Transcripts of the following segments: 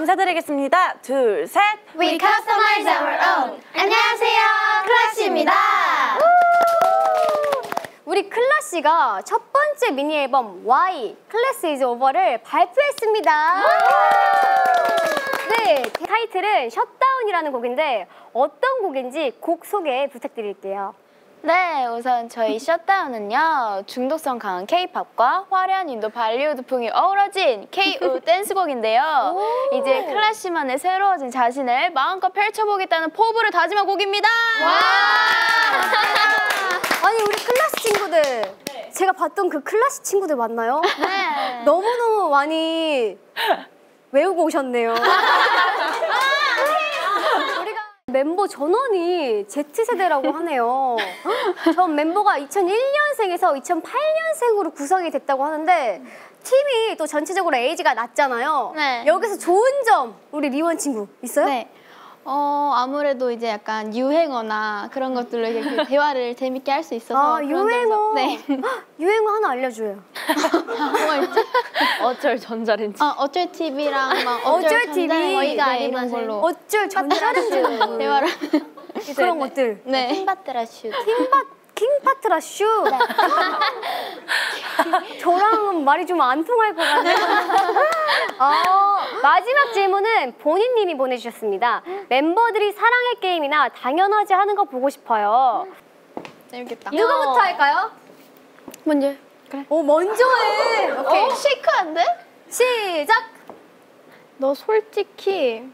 감사드리겠습니다. 둘, 셋. We customize our own. 안녕하세요, 클라시입니다. 우리 클라시가 첫 번째 미니 앨범 Why Class is Over를 발표했습니다. 네, 타이틀은 셧다운이라는 곡인데 어떤 곡인지 곡 소개 부탁드릴게요. 네, 우선 저희 셧다운은요, 중독성 강한 K-팝과 화려한 인도 발리우드풍이 어우러진 K-우 댄스곡인데요. 이제 클라시만의 새로워진 자신을 마음껏 펼쳐보겠다는 포부를 다짐한 곡입니다. 아니, 우리 클라시 친구들, 네. 제가 봤던 그 클라시 친구들 맞나요? 네. 너무너무 많이 외우고 오셨네요. 우리가 멤버 전원이 Z세대라고 하네요. 전 멤버가 2001년생에서 2008년생으로 구성이 됐다고 하는데 팀이 또 전체적으로 에이지가 낮잖아요. 네. 여기서 좋은 점 우리 리원 친구 있어요? 네. 아무래도 이제 약간 유행어나 그런 것들로 이렇게 대화를 재밌게 할 수 있어서. 아, 유행어. 네. 유행어 하나 알려줘요. 뭐가 있지? 어쩔 전자레인지. 어쩔 TV랑 막 어쩔 TV. 저희가 네, 이런 걸로 어쩔 전자레인지 대화를. 그런 것들. 네. 킹바트라 슈. 킹파트라 슈. 저랑은 말이 좀 안 통할 것 같네요. 마지막 질문은 본인님이 보내주셨습니다. 멤버들이 사랑의 게임이나 당연하지 하는 거 보고 싶어요. 재밌겠다. 누구부터 할까요? 먼저. 그래. 먼저 해. 오케이. 시크한데? 시작. 너 솔직히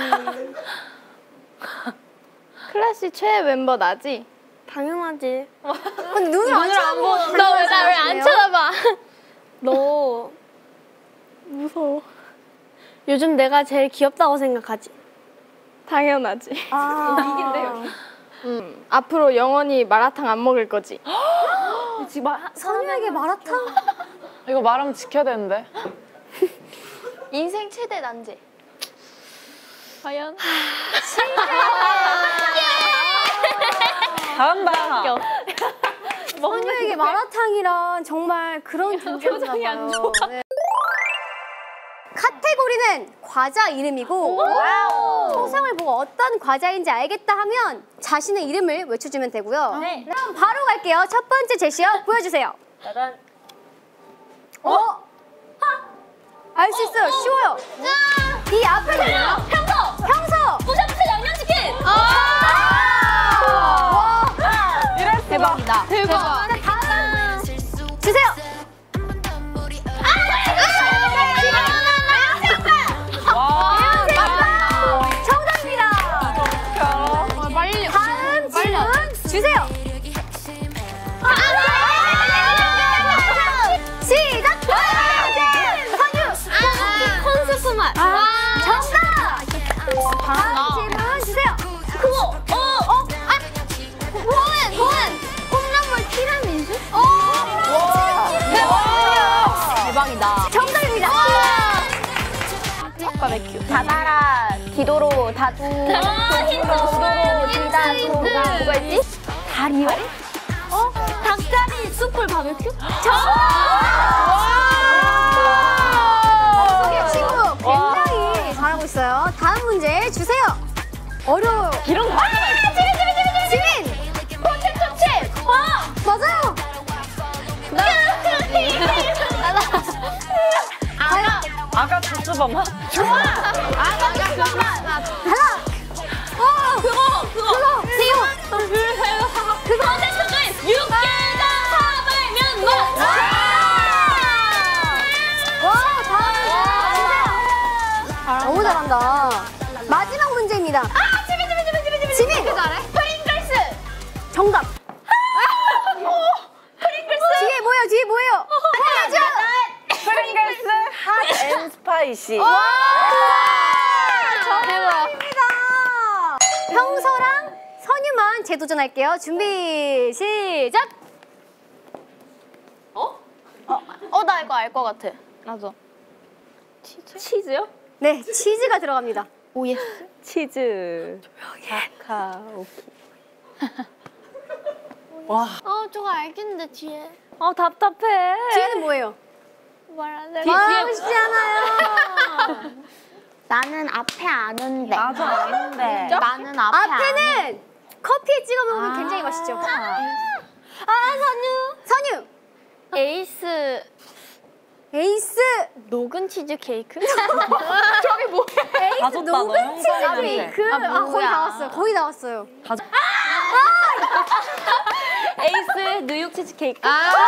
클래시 최애 멤버 나지? 당연하지. 근데 눈을 안 쳐다보고. 너 왜 나 왜 안 쳐다봐? 너 무서워. 요즘 내가 제일 귀엽다고 생각하지? 당연하지. 이긴데요. 앞으로 영원히 마라탕 안 먹을 거지. 선유에게 마라탕? 이거 말하면 지켜야 되는데. 인생 최대 난제. 과연? 잘한다. 선유에게 마라탕이란 정말 그런 존재인가 봐요. 네. 카테고리는 과자 이름이고 초성을 보고 어떤 과자인지 알겠다 하면 자신의 이름을 외쳐주면 되고요. 네. 그럼 바로 갈게요. 첫 번째 제시어 보여주세요. 짜잔. 알 수 있어요. 쉬워요. 이 앞에 뭐예요? 평소! 부셔부셔 양념치킨! 대박이다. 대박. 다음 주세요. 정답입니다. 빨리. 다음 질문 주세요. 시작. 선유. 콘스프 맛. 정답. 다음 질문 주세요. 보은. 콩나물 티라미수? 대박이다. 정답입니다. 다다라, 디도로, 다두, 도도로, 디다도, 뭐가 있지? 다리요? 닭다리, 숯불 바베큐? 소개 친구 굉장히 잘하고 있어요. 다음 문제 주세요. 어려워요. 이런 거. 지민! 포테토칩! 맞아요. 아가 조스바마. 하나. 그거. 포테토칩! 육개장 사발면 맛! 와, 다음 너무 잘한다. 마지막 문제입니다. 지민! 프링글스! 정답. 뒤에 뭐예요? 뒤에 뭐예요? 프링글스 핫 앤 스파이시. 정답입니다. 평서랑 선유만 재도전할게요. 준비 시작. 나 이거 알 것 같아. 나도. 치즈요? 네, 치즈가 들어갑니다. 오예. 치즈. 카카오키. 와. 저거 알겠는데 뒤에. 답답해. 뒤에는 뭐예요? 말하는 뒤에 아시잖아요. 나는 앞에 아는데. 나도 아는데. 나는 앞에 앞에는 커피에 찍어 먹으면 굉장히 맛있죠. 선유. 에이스 에이스. 녹은 치즈 케이크? 에이스 가졌다, 녹은 너무 치즈 헷갈리는데. 케이크. 아, 거의 다 왔어요. 거의 다 왔어요. 에이스 뉴욕 치즈 케이크.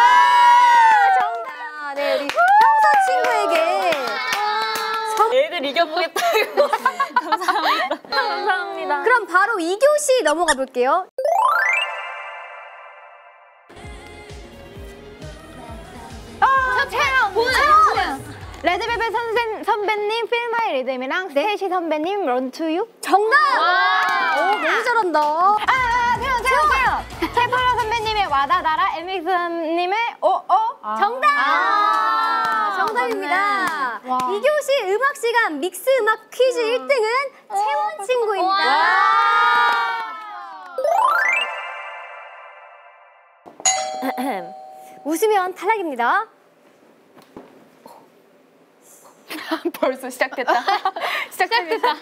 정답. 네, 우리 평소 친구에게 애들 이겨보겠다. 감사합니다. 감사합니다. 그럼 바로 2교시 넘어가 볼게요. 레드벨벳 선배님 필마이 리듬이랑 스테이시 선배님 런 투 유. 정답! 오, 너무 잘한다. 태연. 채플러 선배님의 와다다라 MX님의 오오. 정답! 정답입니다. 와. 2교시 음악 시간 믹스 음악 퀴즈 1등은 채원 친구입니다. 웃으면 탈락입니다. 벌써 시작됐다. 시작됐다.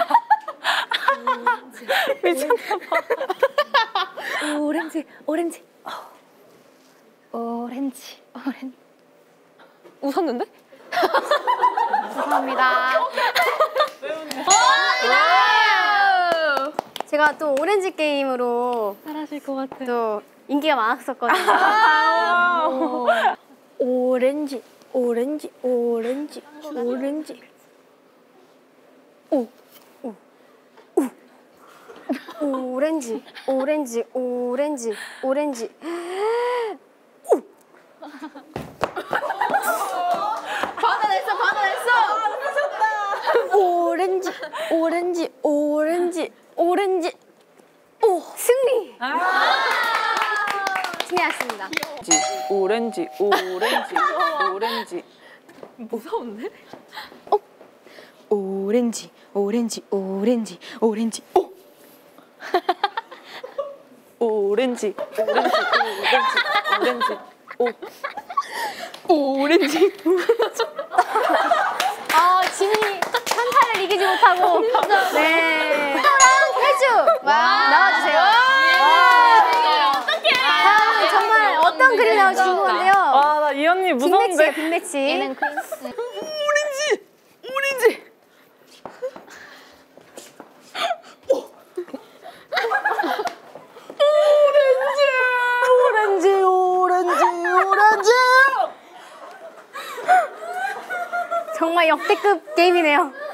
오렌지. 웃었는데? 감사합니다. 제가 또 오렌지 게임으로 잘하실 것 같아. 또 인기가 많았었거든요. 오렌지. 오렌지. 오렌지. 승리! 승리하셨습니다. 오렌지. 무서운데? 오렌지. 오렌지. 진이 한타를 이기지 못하고. 네. 해주 나와주세요. 다음은 정말 어떤 그림이 나올지 궁금한데요. 아, 나 이 언니 무서운데. 빅매치. 얘는 퀸스. 정말 역대급 게임이네요.